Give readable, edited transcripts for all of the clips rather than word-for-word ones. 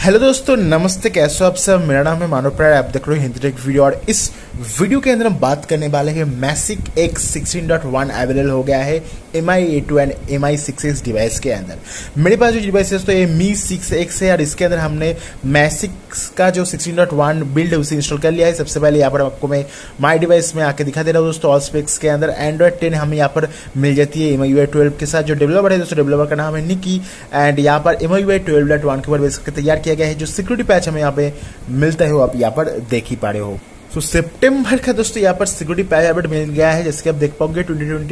Hello दोस्तों, नमस्ते। कैसे हो आप सब। मेरा नाम है मानव प्रायर, आप देख रहे हो हिंदी टेक वीडियो। और इस वीडियो के अंदर हम बात करने वाले हैं मैसिक X 16.1 अवेलेबल हो गया है MI A2 and MI 6X device के अंदर। मेरे पास जो डिवाइस है तो ये Mi 6X है और इसके अंदर हमने मैसिक का जो 16.1 बिल्ड है उसे इंस्टॉल कर लिया है। सबसे पहले यहाँ पर आपको मैं माई डिवाइस में आके दिखा दे रहा हूँ दोस्तों। ऑल स्पेक्स के अंदर Android 10 हमें यहाँ पर मिल जाती है MIUI 12 के साथ। जो डेवलपर है दोस्तों, डेवलपर का नाम है निकी एंड यहाँ पर MIUI 12.1 के ऊपर बेस करके तैयार किया गया है। जो सिक्योरिटी पैच हमें यहाँ पे मिलता है वो आप यहाँ पर देख ही पा रहे हो। तो सितंबर का दोस्तों यहाँ पर सिक्योरिटी पैच अपडेट मिल गया है, जैसे कि आप देख पाओगे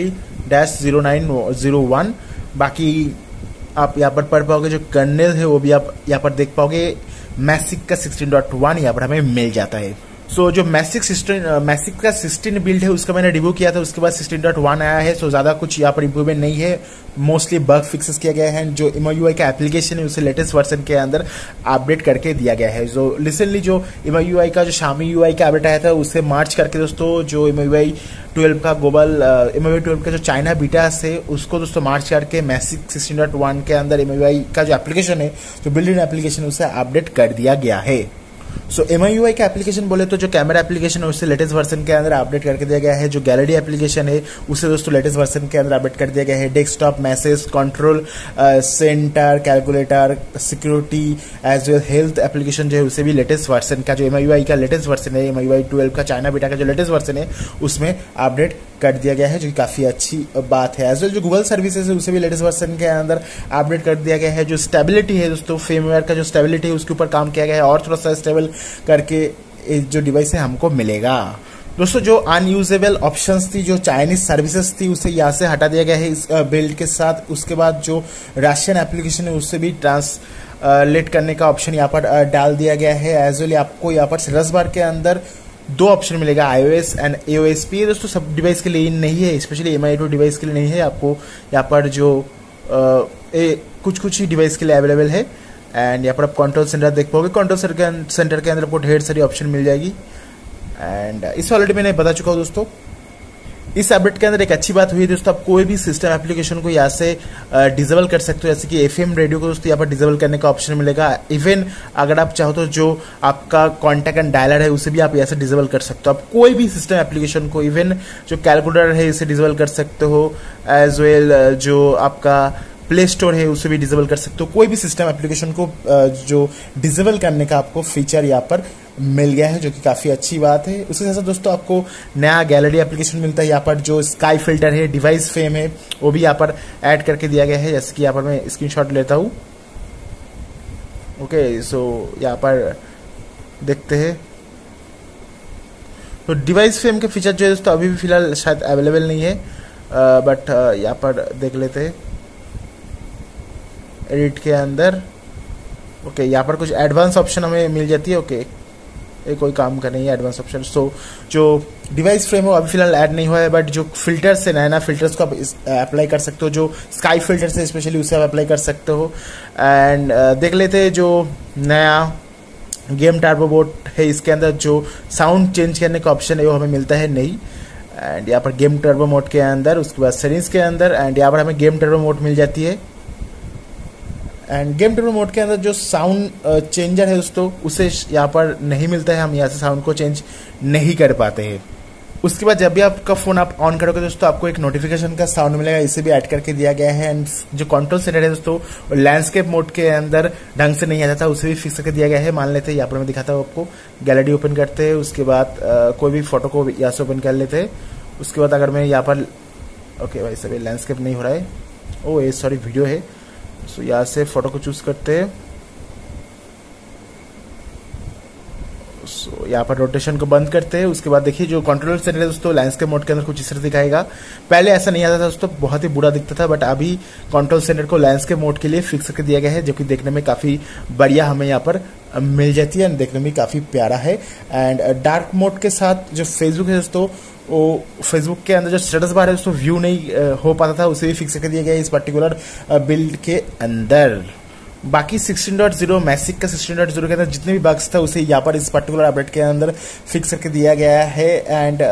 2020-0901। बाकी आप यहाँ पर पढ़ पाओगे, जो कर्नेल है वो भी आप यहाँ पर देख पाओगे। मैसिक का 16.1 यहाँ पर हमें मिल जाता है। सो जो मैसिक का 16 बिल्ड है उसका मैंने रिव्यू किया था, उसके बाद 16.1 आया है। सो ज़्यादा कुछ यहाँ पर इंप्रूवमेंट नहीं है, मोस्टली बग फिक्सेस किया गया है। जो MIUI का एप्लीकेशन है उसे लेटेस्ट वर्जन के अंदर अपडेट करके दिया गया है। जो रिसेंटली जो MIUI का जो Xiaomi UI का अपडेट आया था उसे मार्च करके दोस्तों जो MIUI 12 का ग्लोबल MIUI 12 का जो चाइना बीटा है उसको दोस्तों मार्च करके मैसिक 16.1 के अंदर MIUI का जो एप्लीकेशन है, जो बिल्ड इन एप्लीकेशन, उसे अपडेट कर दिया गया है। सो MIUI का एप्लीकेशन बोले तो जो कैमरा एप्लीकेशन है उससे लेटेस्ट वर्जन के अंदर अपडेट करके दिया गया है। जो गैलरी एप्लीकेशन है उसे दोस्तों लेटेस्ट वर्जन के अंदर अपडेट कर दिया गया है। Desktop, message, control centre, calculator, security as well health application जो है उसे भी लेटेस्ट वर्जन का, जो MIUI का लेटेस्ट वर्जन है, MIUI 12 का चाइना बीटा का जो लेटेस्ट वर्जन है उसमें अपडेट कर दिया गया है, जो कि काफ़ी अच्छी बात है। एज वेल जो गूगल सर्विसेज है उसे भी लेटेस्ट वर्जन के अंदर अपडेट कर दिया गया है। जो स्टेबिलिटी है दोस्तों, फर्मवेयर का जो स्टेबिलिटी है उसके ऊपर काम किया गया है और थोड़ा सा स्टेबल करके जो डिवाइस है हमको मिलेगा। दोस्तों जो अनयूजेबल ऑप्शंस थी, जो चाइनीज सर्विसेज थी, उसे यहाँ से हटा दिया गया है इस बिल्ड के साथ। उसके बाद जो रशियन एप्लीकेशन है उससे भी ट्रांसलेट करने का ऑप्शन यहाँ पर डाल दिया गया है। एज वेल आपको यहाँ पर सर्च बार के अंदर दो ऑप्शन मिलेगा, iOS एंड AOSP। ये दोस्तों सब डिवाइस के लिए नहीं है, स्पेशली MI A2 डिवाइस के लिए नहीं है। आपको यहाँ पर जो कुछ ही डिवाइस के लिए अवेलेबल है। एंड यहाँ पर आप कंट्रोल सेंटर देख पाओगे। कंट्रोल सेंटर के अंदर आपको ढेर सारी ऑप्शन मिल जाएगी। एंड इस ऑलरेडी मैंने बता चुका हूँ दोस्तों। इस अपडेट के अंदर एक अच्छी बात हुई है दोस्तों, आप कोई भी सिस्टम एप्लीकेशन को यहाँ से डिसेबल कर सकते हो। जैसे कि FM रेडियो को दोस्तों यहाँ पर डिसेबल करने का ऑप्शन मिलेगा। इवन अगर आप चाहो तो जो आपका कॉन्टैक्ट एंड डायलर है उसे भी आप यहाँ से डिसेबल कर सकते हो। आप कोई भी सिस्टम एप्लीकेशन को, इवन जो कैलकुलेटर है इसे डिसेबल कर सकते हो। एज वेल जो आपका प्ले स्टोर है उसे भी डिसेबल कर सकते हो। कोई भी सिस्टम एप्लीकेशन को जो डिसेबल करने का आपको फीचर यहाँ पर मिल गया है, जो कि काफ़ी अच्छी बात है। उसके साथ साथ दोस्तों आपको नया गैलरी एप्लीकेशन मिलता है। यहाँ पर जो स्काई फिल्टर है, डिवाइस फ्रेम है, वो भी यहाँ पर ऐड करके दिया गया है। जैसे कि यहाँ पर मैं स्क्रीनशॉट लेता हूँ। ओके, सो यहाँ पर देखते हैं तो डिवाइस फ्रेम के फीचर जो है दोस्तों अभी भी फिलहाल शायद अवेलेबल नहीं है, बट यहाँ पर देख लेते हैं एडिट के अंदर। ओके, यहाँ पर कुछ एडवांस ऑप्शन हमें मिल जाती है। ओके, ये कोई काम का नहीं है एडवांस ऑप्शन। सो जो डिवाइस फ्रेम है वो अभी फिलहाल ऐड नहीं हुआ है, बट जो फिल्टर्स है, नया फिल्टर्स को आप अप्लाई कर सकते हो। जो स्काई फिल्टर्स है स्पेशली उसे आप अप्लाई कर सकते हो। एंड देख लेते हैं जो नया गेम टर्बो मोड है, इसके अंदर जो साउंड चेंज करने का ऑप्शन है वो हमें मिलता है नहीं। एंड यहाँ पर गेम टर्बो मोड के अंदर, उसके बाद सेटिंग्स के अंदर, एंड यहाँ पर हमें गेम टर्बो मोड मिल जाती है। एंड गेम टर्बो मोड के अंदर जो साउंड चेंजर है दोस्तों उसे यहाँ पर नहीं मिलता है, हम यहाँ से साउंड को चेंज नहीं कर पाते हैं। उसके बाद जब भी आपका फ़ोन आप ऑन करोगे दोस्तों आपको एक नोटिफिकेशन का साउंड मिलेगा, इसे भी ऐड करके दिया गया है। एंड जो कंट्रोल सेंटर है दोस्तों लैंडस्केप मोड के अंदर ढंग से नहीं आता था, उसे भी फिक्स करके दिया गया है। मान लेते हैं यहाँ पर मैं दिखाता हूँ आपको। गैलरी ओपन करते हैं, उसके बाद कोई भी फोटो को यहाँ से ओपन कर लेते हैं। उसके बाद अगर मैं यहाँ पर, ओके भाई सभी लैंडस्केप नहीं हो रहा है, ओ ये सॉरी वीडियो है। सो यहाँ से फोटो को चूज करते हैं। सो यहाँ पर रोटेशन को बंद करते हैं। उसके बाद देखिए जो कंट्रोल सेंटर है दोस्तों लैंडस्केप मोड के अंदर कुछ इस तरह दिखाएगा। पहले ऐसा नहीं आता था दोस्तों, बहुत ही बुरा दिखता था, बट अभी कंट्रोल सेंटर को लैंडस्केप मोड के लिए फिक्स करके दिया गया है, जो कि देखने में काफ़ी बढ़िया हमें यहाँ पर मिल जाती है। देखने में काफ़ी प्यारा है। एंड डार्क मोड के साथ जो फेसबुक है दोस्तों, वो फेसबुक के अंदर जो स्टेटस बार है दोस्तों व्यू नहीं हो पाता था, उसे भी फिक्स कर दिया गया है इस पर्टिकुलर बिल्ड के अंदर। बाकी 16.0 मैसिक का 16.0 के अंदर जितने भी बग्स था उसे यहाँ पर इस पर्टिकुलर अपडेट के अंदर फिक्स करके दिया गया है। एंड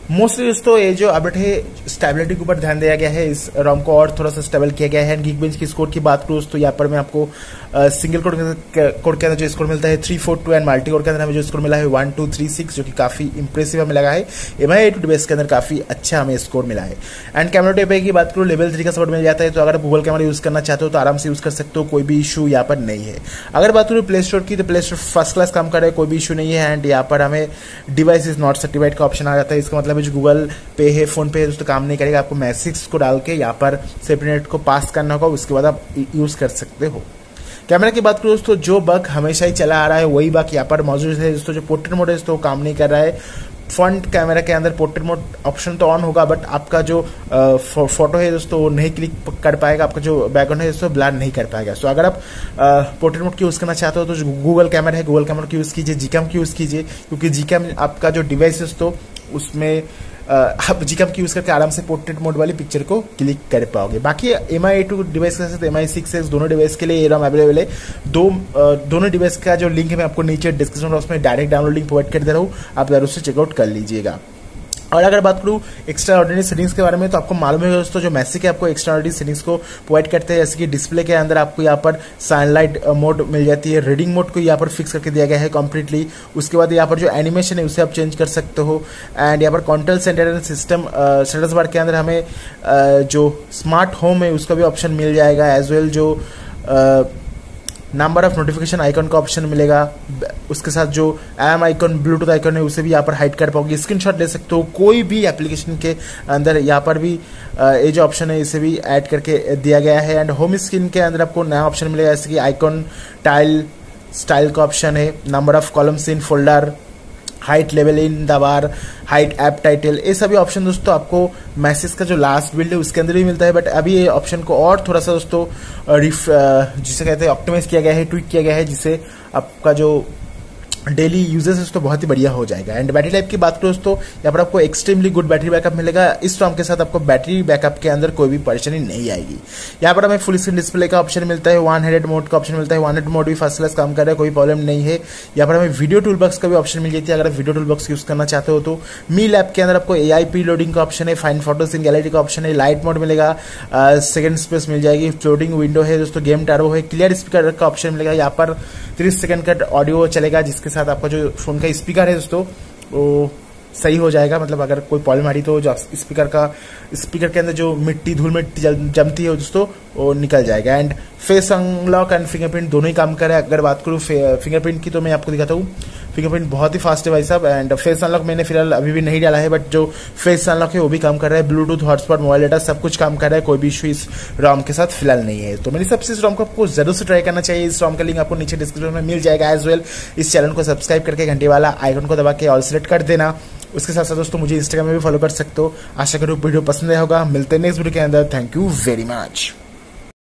मोस्टली दोस्तों ये जो अपडेट है स्टेबिलिटी के ऊपर ध्यान दिया गया है, इस रॉम को और थोड़ा सा स्टेबल किया गया है। Geekbench की स्कोर की बात करूँ तो यहाँ पर मैं आपको सिंगल कोड के अंदर जो स्कोर मिलता है 342 एंड मल्टी कोड के अंदर हमें जो स्कोर मिला है 1236, जो कि काफी इंप्रेसिव हमें लगा है। MI डिवाइस के अंदर काफी अच्छा हमें स्कोर मिला है। एंड कैमरा टेप की बात करूँ लेवल 3 का सपोर्ट मिल जाता है, तो अगर आप गूगल कैमरा यूज करना चाहते हो तो आराम से यूज कर सकते हो, कोई भी इशू यहाँ पर नहीं है। अगर बात करूँ प्ले स्टोर की तो प्ले स्टोर फर्स्ट क्लास काम कर रहा है, कोई भी इशू नहीं है। एंड यहाँ पर हमें डिवाइस इज नॉट सर्टिफाइड का ऑप्शन आ जाता है, इसका मतलब जो गूगल पे है फोन पे है दोस्तों काम नहीं करेगा, आपको मैसेज को डाल के यहाँ पर सेपरेट को पास करना होगा, उसके बाद आप यूज कर सकते हो। कैमरा की बात करूँ दोस्तों जो बग हमेशा ही चला आ रहा है वही बग यहाँ पर मौजूद है दोस्तों। जो पोर्ट्रेट मोड है दोस्तों काम नहीं कर रहा है। फ्रंट कैमरा के अंदर पोर्ट्रेट मोड ऑप्शन तो ऑन होगा, बट आपका जो फोटो है दोस्तों वो नहीं क्लिक कर पाएगा, आपका जो बैकग्राउंड है दोस्तों ब्लर नहीं कर पाएगा। सो अगर आप पोर्ट्रेट मोड की यूज करना चाहते हो तो जो गूगल कैमरा है गूगल कैमरा की यूज कीजिए, जीकैम की यूज कीजिए, क्योंकि जीकैम आपका जो डिवाइस है दोस्तों उसमें आप जीकैम की यूज करके आराम से पोर्ट्रेट मोड वाली पिक्चर को क्लिक कर पाओगे। बाकी MI2 डिवाइस के साथ MI6X दोनों डिवाइस के लिए ये रॉम अवेलेबल है। दोनों डिवाइस का जो लिंक है मैं आपको नीचे डिस्क्रिप्शन बॉक्स में डायरेक्ट डाउनलोड लिंक प्रोवाइड कर दे रहा हूँ, आप जरूर से चेकआउट कर लीजिएगा। और अगर बात करूँ एक्स्ट्रा ऑर्डिनरी सेटिंग्स के बारे में तो आपको मालूम है दोस्तों जो मैसिक है आपको एक्स्ट्रा ऑर्डिनरी सेटिंग्स को प्रोवाइड करते हैं, जैसे कि डिस्प्ले के अंदर आपको यहाँ पर सनलाइट मोड मिल जाती है, रीडिंग मोड को यहाँ पर फिक्स करके दिया गया है कम्प्लीटली। उसके बाद यहाँ पर जो एनिमेशन है उसे आप चेंज कर सकते हो। एंड यहाँ पर control centre and system status bar के अंदर हमें जो स्मार्ट होम है उसका भी ऑप्शन मिल जाएगा, एज वेल जो नंबर ऑफ नोटिफिकेशन आइकन का ऑप्शन मिलेगा। उसके साथ जो एम आइकन ब्लूटूथ आइकन है उसे भी यहाँ पर हाइड कर पाओगे, स्क्रीनशॉट ले सकते हो कोई भी एप्लीकेशन के अंदर। यहाँ पर भी ये जो ऑप्शन है इसे भी ऐड करके दिया गया है। एंड होम स्क्रीन के अंदर आपको नया ऑप्शन मिलेगा, जैसे कि आइकन टाइल स्टाइल का ऑप्शन है, number of columns in folder, height level in the bar, height app title, ये सभी ऑप्शन दोस्तों आपको मैसेज का जो लास्ट बिल्ड है उसके अंदर भी मिलता है। बट अभी ये ऑप्शन को और थोड़ा सा दोस्तों जिसे कहते हैं ऑप्टिमाइज किया गया है, ट्विक किया गया है, जिससे आपका जो डेली यूजेस है तो बहुत ही बढ़िया हो जाएगा। एंड बैटरी लाइफ की बात करो दोस्तों यहाँ पर आपको एक्सट्रीमली गुड बैटरी बैकअप मिलेगा। इस रॉम के साथ आपको बैटरी बैकअप के अंदर कोई भी परेशानी नहीं आएगी। यहाँ पर हमें फुल स्क्रीन डिस्प्ले का ऑप्शन मिलता है, 100 मोड का ऑप्शन मिलता है, 100 मोड भी फर्स्ट क्लास काम कर रहा है, कोई प्रॉब्लम नहीं है। यहाँ पर हमें वीडियो टूल बॉक्स का भी ऑप्शन मिल जाती है, अगर आप वीडियो टूल बॉक्स यूज करना चाहते हो तो। मी लैब के अंदर आपको AI प्री लोडिंग का ऑप्शन है, फाइन फोटोज इन गैलरी का ऑप्शन है, लाइट मोड मिलेगा, सेकंड स्पेस मिल जाएगी, फ्लोटिंग विंडो है दोस्तों, गेम टर्बो है, क्लियर स्पीकर का ऑप्शन मिलेगा। यहाँ पर 30 सेकंड का ऑडियो चलेगा, जिसके साथ आपका जो फोन का स्पीकर है दोस्तों वो सही हो जाएगा। मतलब अगर कोई प्रॉब्लम आ रही तो जो स्पीकर के अंदर जो मिट्टी धूल मिट्टी जमती है दोस्तों वो निकल जाएगा। And face unlock and fingerprint दोनों ही काम करे। अगर बात करूँ फिंगरप्रिंट की तो मैं आपको दिखाता हूँ, फिंगरप्रिंट बहुत ही फास्ट है भाई साहब। एंड फेस अनलॉक मैंने फिलहाल अभी भी नहीं डाला है, बट जो फेस अनलॉक है वो भी काम कर रहा है, ब्लूटूथ हॉटस्पॉट मोबाइल डाटा सब कुछ काम कर रहा है, कोई भी इशू इस रॉम के साथ फिलहाल नहीं है। तो मेरी सबसे इस रॉम को आपको जरूर से ट्राई करना चाहिए। इस रॉम का लिंक आपको नीचे डिस्क्रिप्शन में मिल जाएगा। एज वेल इस चैनल को सब्सक्राइब करके घंटे वाला आइकन को दबा के ऑल सेलेक्ट कर देना। उसके साथ साथ दोस्तों मुझे इंस्टाग्राम में भी फॉलो कर सकते हो। आशा करूँ वीडियो पसंद आया होगा। मिलते हैं नेक्स्ट वीडियो के अंदर। Thank you very much.